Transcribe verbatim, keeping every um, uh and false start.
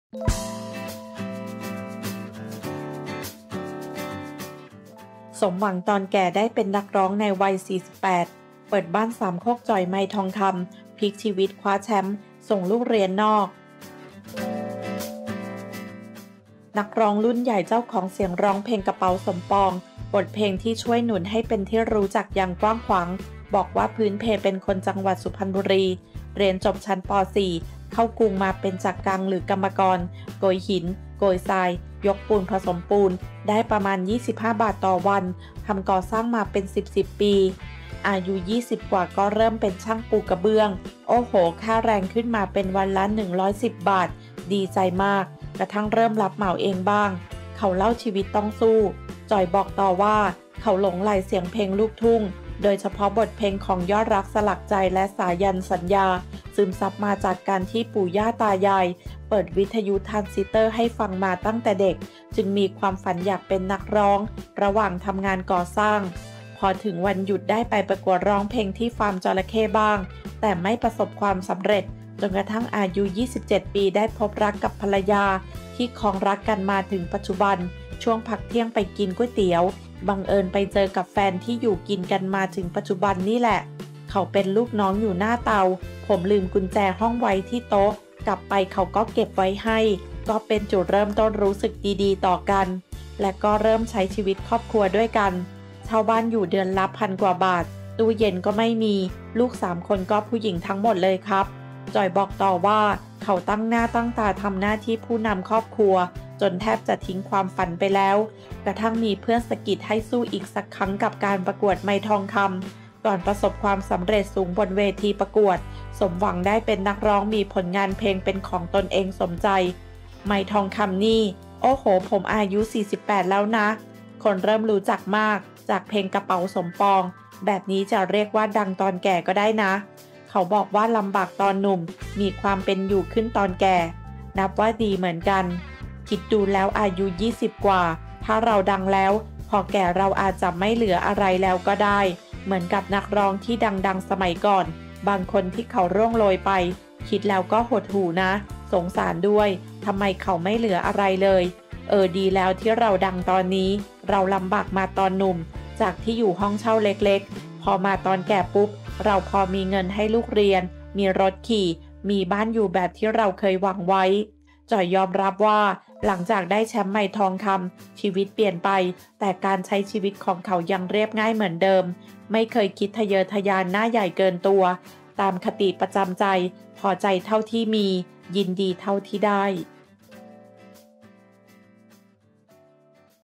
สมหวังตอนแก่ได้เป็นนักร้องในวัย สี่สิบแปด เปิดบ้านสามโคกจ่อยไมค์ทองคำพลิกชีวิตคว้าแชมป์ส่งลูกเรียนนอกนักร้องรุ่นใหญ่เจ้าของเสียงร้องเพลงกระเป๋าสมปองบทเพลงที่ช่วยหนุนให้เป็นที่รู้จักอย่างกว้างขวางบอกว่าพื้นเพเป็นคนจังหวัดสุพรรณบุรีเรียนจบชั้นป .สี่ เข้ากรุงมาเป็นจักกังหรือกรรมกรโกยหินโกยทรายยกปูนผสมปูนได้ประมาณยี่สิบห้าบาทต่อวันทำก่อสร้างมาเป็นสิบ สิบปีอายุยี่สิบกว่าก็เริ่มเป็นช่างปูกระเบื้องโอ้โหค่าแรงขึ้นมาเป็นวันละหนึ่งร้อยสิบบาทดีใจมากกระทั่งเริ่มรับเหมาเองบ้างเขาเล่าชีวิตต้องสู้จอยบอกต่อว่าเขาหลงใหลเสียงเพลงลูกทุ่งโดยเฉพาะบทเพลงของยอดรักสลักใจและสายันสัญญาซึมซับมาจากการที่ปู่ย่าตายายเปิดวิทยุทรานซิสเตอร์ให้ฟังมาตั้งแต่เด็กจึงมีความฝันอยากเป็นนักร้องระหว่างทำงานก่อสร้างพอถึงวันหยุดได้ไปประกวดร้องเพลงที่ฟาร์มจระเข้บ้างแต่ไม่ประสบความสำเร็จจนกระทั่งอายุยี่สิบเจ็ดปีได้พบรักกับภรรยาที่ครองรักกันมาถึงปัจจุบันช่วงพักเที่ยงไปกินก๋วยเตี๋ยวบังเอิญไปเจอกับแฟนที่อยู่กินกันมาถึงปัจจุบันนี่แหละเขาเป็นลูกน้องอยู่หน้าเตาผมลืมกุญแจห้องไว้ที่โต๊ะกลับไปเขาก็เก็บไว้ให้ก็เป็นจุดเริ่มต้นรู้สึกดีๆต่อกันและก็เริ่มใช้ชีวิตครอบครัวด้วยกันเช่าบ้านอยู่เดือนละพันกว่าบาทตู้เย็นก็ไม่มีลูกสามคนก็ผู้หญิงทั้งหมดเลยครับจอยบอกต่อว่าเขาตั้งหน้าตั้งตาทำหน้าที่ผู้นำครอบครัวจนแทบจะทิ้งความฝันไปแล้วกระทั่งมีเพื่อนสะกิดให้สู้อีกสักครั้งกับการประกวดไมค์ทองคำก่อนประสบความสำเร็จสูงบนเวทีประกวดสมหวังได้เป็นนักร้องมีผลงานเพลงเป็นของตนเองสมใจไมค์ทองคำนี่โอ้โหผมอายุสี่สิบแปดแล้วนะคนเริ่มรู้จักมากจากเพลงกระเป๋าสมปองแบบนี้จะเรียกว่าดังตอนแก่ก็ได้นะเขาบอกว่าลำบากตอนหนุ่มมีความเป็นอยู่ขึ้นตอนแก่นับว่าดีเหมือนกันคิดดูแล้วอายุยี่สิบกว่าถ้าเราดังแล้วพอแก่เราอาจจะไม่เหลืออะไรแล้วก็ได้เหมือนกับนักร้องที่ดังๆสมัยก่อนบางคนที่เขาร่วงโรยไปคิดแล้วก็หดหู่นะสงสารด้วยทำไมเขาไม่เหลืออะไรเลยเออดีแล้วที่เราดังตอนนี้เราลำบากมาตอนหนุ่มจากที่อยู่ห้องเช่าเล็กๆพอมาตอนแก่ปุ๊บเราพอมีเงินให้ลูกเรียนมีรถขี่มีบ้านอยู่แบบที่เราเคยหวังไว้จอยยอมรับว่าหลังจากได้แชมป์ไมค์ทองคำชีวิตเปลี่ยนไปแต่การใช้ชีวิตของเขายังเรียบง่ายเหมือนเดิมไม่เคยคิดทะเยอทะยานหน้าใหญ่เกินตัวตามคติประจำใจพอใจเท่าที่มียินดีเท่าที่ได้